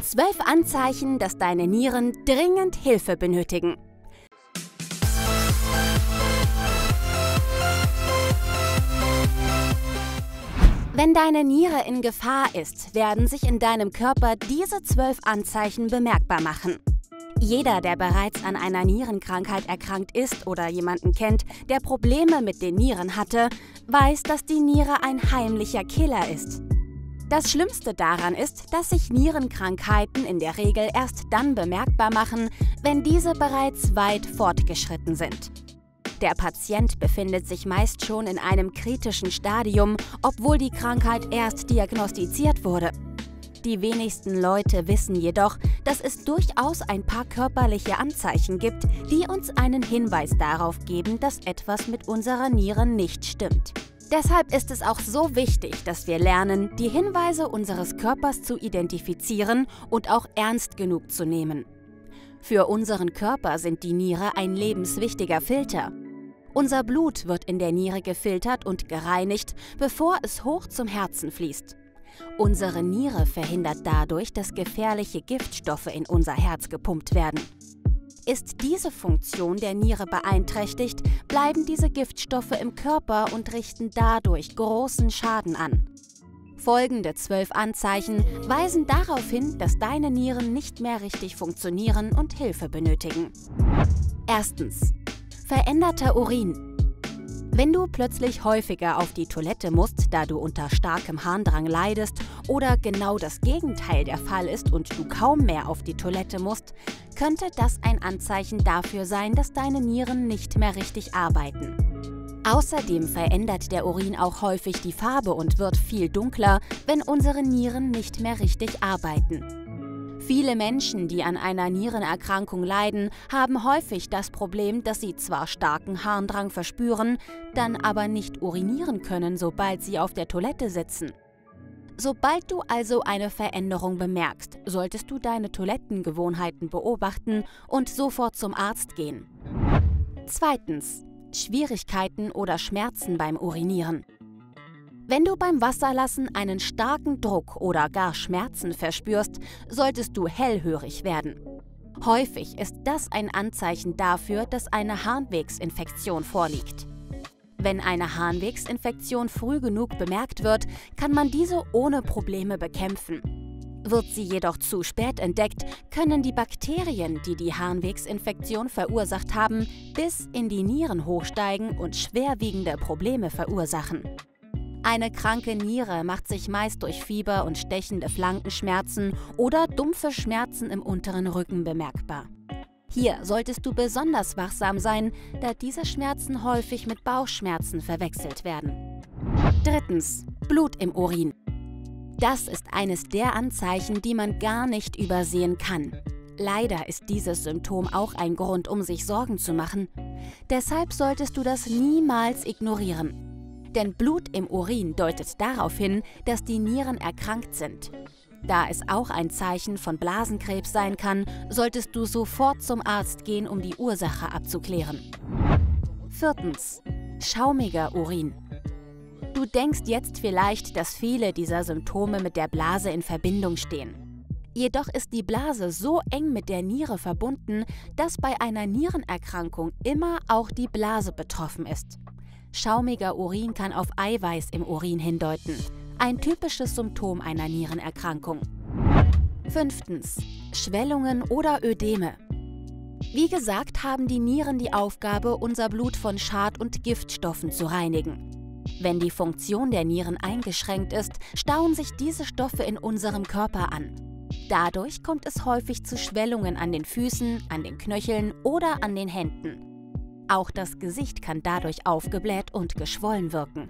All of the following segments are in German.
12 Anzeichen, dass deine Nieren dringend Hilfe benötigen. Wenn deine Niere in Gefahr ist, werden sich in deinem Körper diese 12 Anzeichen bemerkbar machen. Jeder, der bereits an einer Nierenkrankheit erkrankt ist oder jemanden kennt, der Probleme mit den Nieren hatte, weiß, dass die Niere ein heimlicher Killer ist. Das Schlimmste daran ist, dass sich Nierenkrankheiten in der Regel erst dann bemerkbar machen, wenn diese bereits weit fortgeschritten sind. Der Patient befindet sich meist schon in einem kritischen Stadium, obwohl die Krankheit erst diagnostiziert wurde. Die wenigsten Leute wissen jedoch, dass es durchaus ein paar körperliche Anzeichen gibt, die uns einen Hinweis darauf geben, dass etwas mit unserer Niere nicht stimmt. Deshalb ist es auch so wichtig, dass wir lernen, die Hinweise unseres Körpers zu identifizieren und auch ernst genug zu nehmen. Für unseren Körper sind die Niere ein lebenswichtiger Filter. Unser Blut wird in der Niere gefiltert und gereinigt, bevor es hoch zum Herzen fließt. Unsere Niere verhindert dadurch, dass gefährliche Giftstoffe in unser Herz gepumpt werden. Ist diese Funktion der Niere beeinträchtigt, bleiben diese Giftstoffe im Körper und richten dadurch großen Schaden an. Folgende 12 Anzeichen weisen darauf hin, dass deine Nieren nicht mehr richtig funktionieren und Hilfe benötigen. Erstens: veränderter Urin. Wenn du plötzlich häufiger auf die Toilette musst, da du unter starkem Harndrang leidest oder genau das Gegenteil der Fall ist und du kaum mehr auf die Toilette musst, könnte das ein Anzeichen dafür sein, dass deine Nieren nicht mehr richtig arbeiten. Außerdem verändert der Urin auch häufig die Farbe und wird viel dunkler, wenn unsere Nieren nicht mehr richtig arbeiten. Viele Menschen, die an einer Nierenerkrankung leiden, haben häufig das Problem, dass sie zwar starken Harndrang verspüren, dann aber nicht urinieren können, sobald sie auf der Toilette sitzen. Sobald du also eine Veränderung bemerkst, solltest du deine Toilettengewohnheiten beobachten und sofort zum Arzt gehen. Zweitens: Schwierigkeiten oder Schmerzen beim Urinieren. Wenn du beim Wasserlassen einen starken Druck oder gar Schmerzen verspürst, solltest du hellhörig werden. Häufig ist das ein Anzeichen dafür, dass eine Harnwegsinfektion vorliegt. Wenn eine Harnwegsinfektion früh genug bemerkt wird, kann man diese ohne Probleme bekämpfen. Wird sie jedoch zu spät entdeckt, können die Bakterien, die die Harnwegsinfektion verursacht haben, bis in die Nieren hochsteigen und schwerwiegende Probleme verursachen. Eine kranke Niere macht sich meist durch Fieber und stechende Flankenschmerzen oder dumpfe Schmerzen im unteren Rücken bemerkbar. Hier solltest du besonders wachsam sein, da diese Schmerzen häufig mit Bauchschmerzen verwechselt werden. Drittens: Blut im Urin. Das ist eines der Anzeichen, die man gar nicht übersehen kann. Leider ist dieses Symptom auch ein Grund, um sich Sorgen zu machen. Deshalb solltest du das niemals ignorieren. Denn Blut im Urin deutet darauf hin, dass die Nieren erkrankt sind. Da es auch ein Zeichen von Blasenkrebs sein kann, solltest du sofort zum Arzt gehen, um die Ursache abzuklären. Viertens: schaumiger Urin. Du denkst jetzt vielleicht, dass viele dieser Symptome mit der Blase in Verbindung stehen. Jedoch ist die Blase so eng mit der Niere verbunden, dass bei einer Nierenerkrankung immer auch die Blase betroffen ist. Schaumiger Urin kann auf Eiweiß im Urin hindeuten, ein typisches Symptom einer Nierenerkrankung. Fünftens: Schwellungen oder Ödeme. Wie gesagt, haben die Nieren die Aufgabe, unser Blut von Schad- und Giftstoffen zu reinigen. Wenn die Funktion der Nieren eingeschränkt ist, stauen sich diese Stoffe in unserem Körper an. Dadurch kommt es häufig zu Schwellungen an den Füßen, an den Knöcheln oder an den Händen. Auch das Gesicht kann dadurch aufgebläht und geschwollen wirken.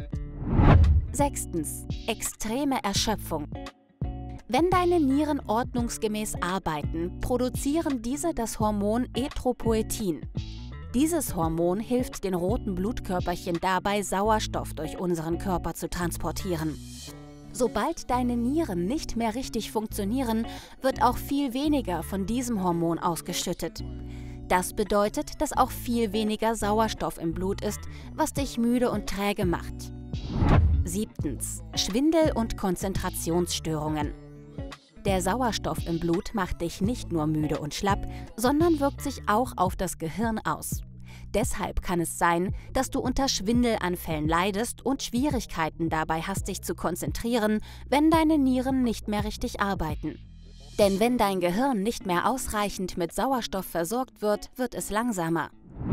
Sechstens: extreme Erschöpfung. Wenn deine Nieren ordnungsgemäß arbeiten, produzieren diese das Hormon Erythropoetin. Dieses Hormon hilft den roten Blutkörperchen dabei, Sauerstoff durch unseren Körper zu transportieren. Sobald deine Nieren nicht mehr richtig funktionieren, wird auch viel weniger von diesem Hormon ausgeschüttet. Das bedeutet, dass auch viel weniger Sauerstoff im Blut ist, was dich müde und träge macht. Siebtens: Schwindel und Konzentrationsstörungen. Der Sauerstoff im Blut macht dich nicht nur müde und schlapp, sondern wirkt sich auch auf das Gehirn aus. Deshalb kann es sein, dass du unter Schwindelanfällen leidest und Schwierigkeiten dabei hast, dich zu konzentrieren, wenn deine Nieren nicht mehr richtig arbeiten. Denn wenn dein Gehirn nicht mehr ausreichend mit Sauerstoff versorgt wird, wird es langsamer.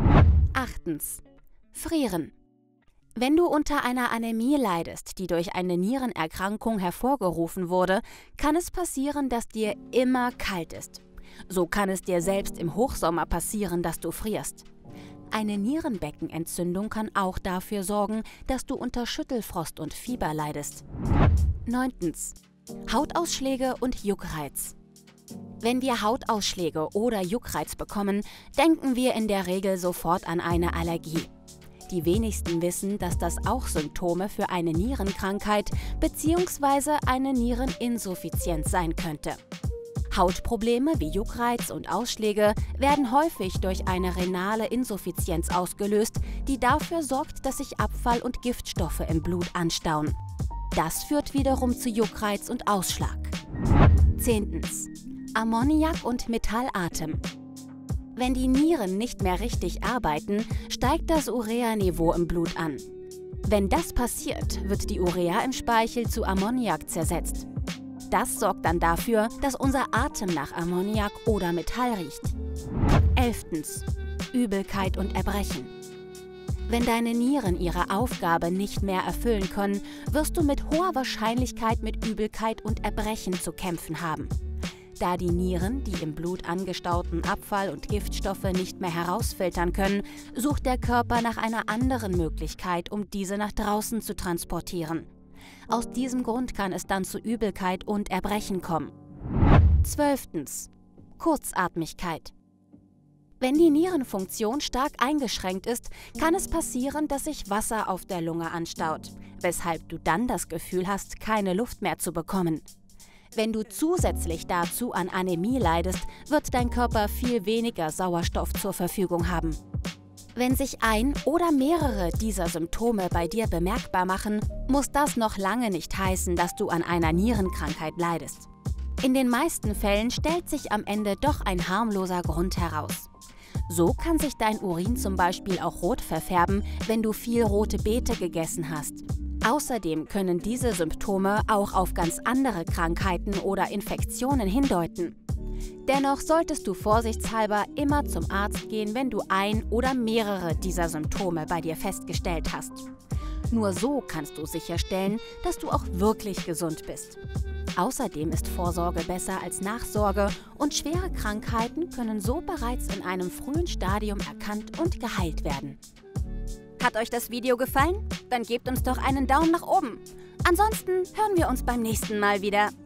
8. Frieren. Wenn du unter einer Anämie leidest, die durch eine Nierenerkrankung hervorgerufen wurde, kann es passieren, dass dir immer kalt ist. So kann es dir selbst im Hochsommer passieren, dass du frierst. Eine Nierenbeckenentzündung kann auch dafür sorgen, dass du unter Schüttelfrost und Fieber leidest. 9. Hautausschläge und Juckreiz. Wenn wir Hautausschläge oder Juckreiz bekommen, denken wir in der Regel sofort an eine Allergie. Die wenigsten wissen, dass das auch Symptome für eine Nierenkrankheit bzw. eine Niereninsuffizienz sein könnte. Hautprobleme wie Juckreiz und Ausschläge werden häufig durch eine renale Insuffizienz ausgelöst, die dafür sorgt, dass sich Abfall und Giftstoffe im Blut anstauen. Das führt wiederum zu Juckreiz und Ausschlag. 10. Ammoniak und Metallatem. Wenn die Nieren nicht mehr richtig arbeiten, steigt das Ureaniveau im Blut an. Wenn das passiert, wird die Urea im Speichel zu Ammoniak zersetzt. Das sorgt dann dafür, dass unser Atem nach Ammoniak oder Metall riecht. 11. Übelkeit und Erbrechen. Wenn deine Nieren ihre Aufgabe nicht mehr erfüllen können, wirst du mit hoher Wahrscheinlichkeit mit Übelkeit und Erbrechen zu kämpfen haben. Da die Nieren die im Blut angestauten Abfall- und Giftstoffe nicht mehr herausfiltern können, sucht der Körper nach einer anderen Möglichkeit, um diese nach draußen zu transportieren. Aus diesem Grund kann es dann zu Übelkeit und Erbrechen kommen. 12. Kurzatmigkeit. Wenn die Nierenfunktion stark eingeschränkt ist, kann es passieren, dass sich Wasser auf der Lunge anstaut, weshalb du dann das Gefühl hast, keine Luft mehr zu bekommen. Wenn du zusätzlich dazu an Anämie leidest, wird dein Körper viel weniger Sauerstoff zur Verfügung haben. Wenn sich ein oder mehrere dieser Symptome bei dir bemerkbar machen, muss das noch lange nicht heißen, dass du an einer Nierenkrankheit leidest. In den meisten Fällen stellt sich am Ende doch ein harmloser Grund heraus. So kann sich dein Urin zum Beispiel auch rot verfärben, wenn du viel rote Beete gegessen hast. Außerdem können diese Symptome auch auf ganz andere Krankheiten oder Infektionen hindeuten. Dennoch solltest du vorsichtshalber immer zum Arzt gehen, wenn du ein oder mehrere dieser Symptome bei dir festgestellt hast. Nur so kannst du sicherstellen, dass du auch wirklich gesund bist. Außerdem ist Vorsorge besser als Nachsorge und schwere Krankheiten können so bereits in einem frühen Stadium erkannt und geheilt werden. Hat euch das Video gefallen? Dann gebt uns doch einen Daumen nach oben. Ansonsten hören wir uns beim nächsten Mal wieder.